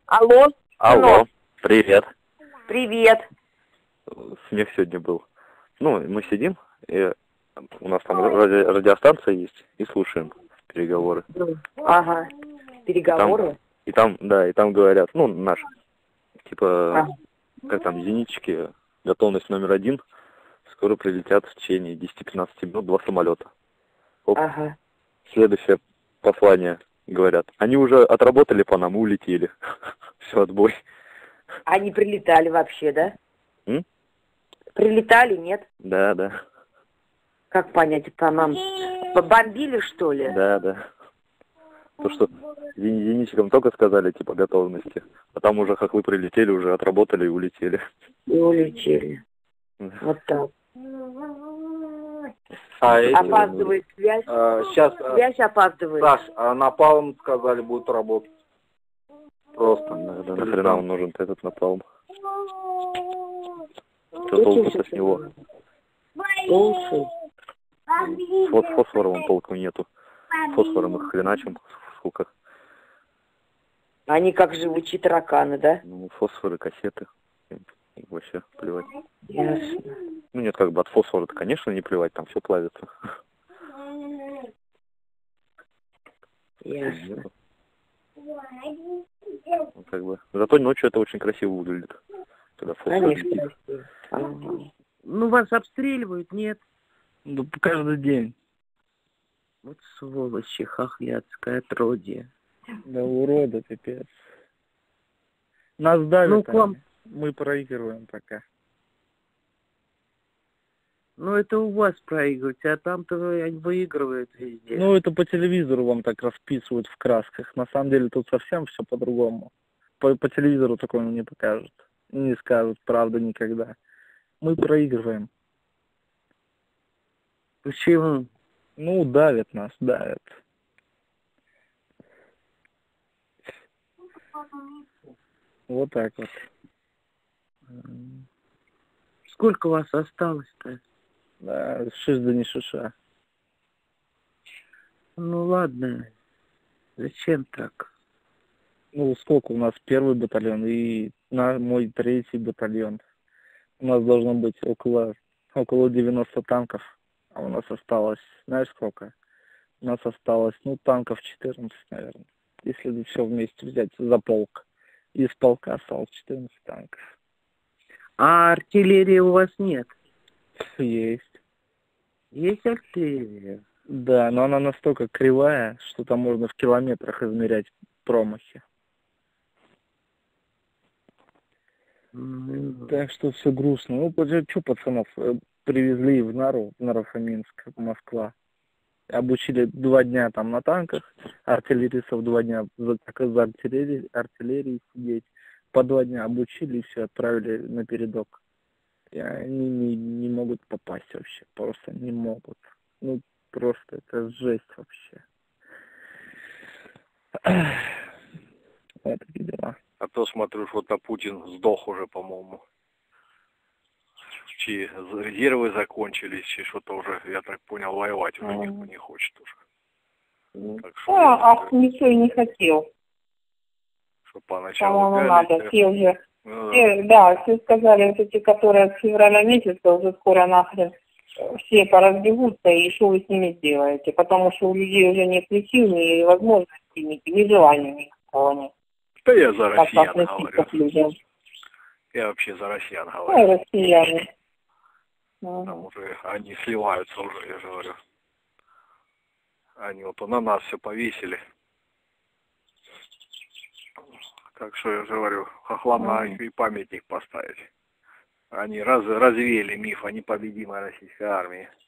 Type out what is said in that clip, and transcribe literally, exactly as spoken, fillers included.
Алло, Алло, сынок, привет. привет. Смех сегодня был. Ну, мы сидим, и у нас там ради- радиостанция есть, и слушаем переговоры. Ага, И там, переговоры. и там, да, и там говорят, ну, наши, типа, Ага. как там, зенитчики, готовность номер один, скоро прилетят в течение десяти-пятнадцати минут два самолета. Оп. Ага. Следующее послание, говорят, они уже отработали по нам и улетели. Все, отбой. Они прилетали вообще, да? М? Прилетали, нет? Да, да. Как понять, это нам бомбили, что ли? Да, да. То, что зени- зенитчикам только сказали, типа, готовности, а там уже хохлы прилетели, уже отработали и улетели. И улетели. Вот так. А эти, Опаздывает связь. а, сейчас, Связь опаздывает. Саш, а напалм, сказали, будет работать. Просто. Да, да, нахрена он нужен этот напалм? Что Очень толку-то с всё него? Слушай. Вот фосфора вон толку нету. Фосфором их хреначим, сколько. Они как живучие тараканы, да? Ну, фосфоры, кассеты. И вообще плевать. Ясно. Ну нет, как бы от фосфора-то, конечно, не плевать, там все плавится. Ясно. Ну, как бы. Зато ночью это очень красиво выглядит. Когда фосфор летит. Конечно. Ага. Ну, вас обстреливают, нет? Ну, каждый день. Вот сволочи, хохлядское отродье. Да уроды, пипец. Нас давят Ну, к вам- они. Мы проигрываем пока. Ну, это у вас проигрываете, а там-то вы- выигрывают везде. Ну, это по телевизору вам так расписывают в красках. На самом деле тут совсем все по-другому. По, по телевизору такого не покажут. Не скажут, правда, никогда. Мы проигрываем. Почему? Ну, давят нас, давят. Вот так вот. Сколько вас осталось-то? Да, шиш да не шиша. Ну, ладно. Зачем так? Ну, сколько у нас первый батальон и на мой третий батальон. У нас должно быть около, около девяноста танков, а у нас осталось, знаешь сколько? У нас осталось, ну, танков четырнадцать, наверное. Если все вместе взять за полк. Из полка осталось четырнадцать танков. А артиллерии у вас нет? Есть. Есть артиллерия? Да, но она настолько кривая, что там можно в километрах измерять промахи. Ну, Так что все грустно. Ну, что пацанов э, привезли в Нару, в Наро-Фоминск, в Москва. Обучили два дня там на танках, артиллеристов два дня за, так, за артиллерией, артиллерией сидеть. По два дня обучили и все, отправили на передок. И они не, не могут попасть вообще, просто не могут. Ну, просто это жесть вообще. Вот такие дела. А то смотрю, что-то Путин сдох уже, по-моему. Чи резервы закончились, чи что-то уже, я так понял, воевать уже никто не хочет уже. Так что, А, ах, ничего и не хотел. что поначалу По-моему, опять, надо. Все уже, ну, все, да, все сказали, вот эти, которые с февраля месяца уже скоро нахрен все поразбегутся, и что вы с ними сделаете? Потому что у людей уже нет ни сил, ни возможностей, ни, ни желания никакого нет. да я за Как россиян относиться говорю. к людям. Я вообще за россиян Ну, говорю. и россияне. Там Ага. уже они сливаются уже, я же говорю. Они вот на нас все повесили. Так что я же говорю, хохлам надо еще и памятник поставить. Они раз, развеяли миф о непобедимой российской армии.